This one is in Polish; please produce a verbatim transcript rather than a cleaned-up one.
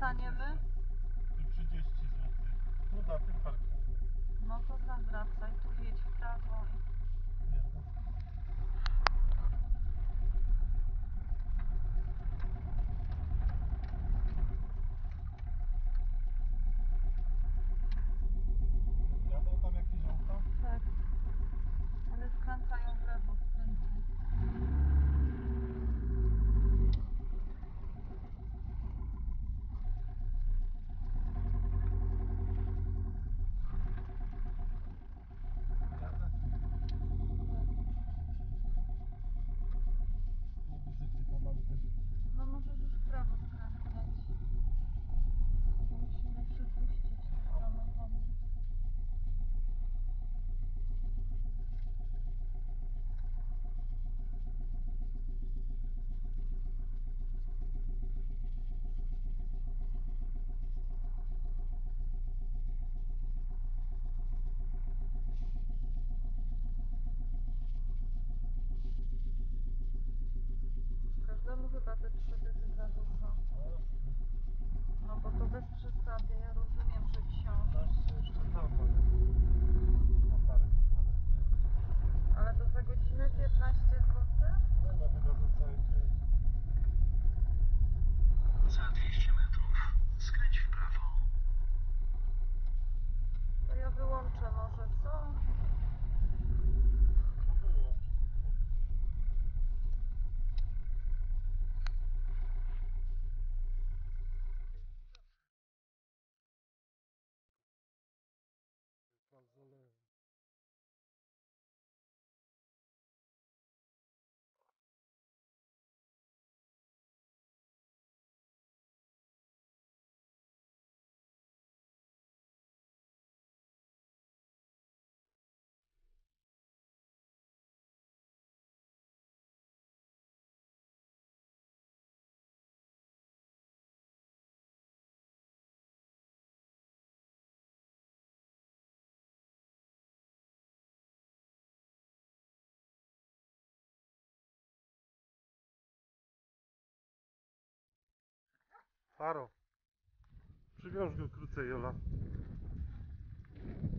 staniemy? Tu trzydzieści złotych. Tu na tym parku. No to zawracaj, tu jedź w prawo. Nie, no. Jadą tam jakieś auta? Tak. Ale skręcają w lewo, skręcaj. Jadę. Nie widzę, gdzie tam auto. No możesz już w prawo skręcać. Musimy przepuścić te samochody. Każdemu chyba te trzy dychy za dużo. No bo to bez przesady, ja rozumiem, że wsiąść. piętnaście jeszcze tam, ale na park, ale nie. Ale to za godzinę piętnaście złotych? Nie no, chyba za cały dzień. Za dwieście metrów skręć w prawo. To ja wyłączę może, co? No było. Mauzoleum. Faro. Przywiąż go krócej, Jola.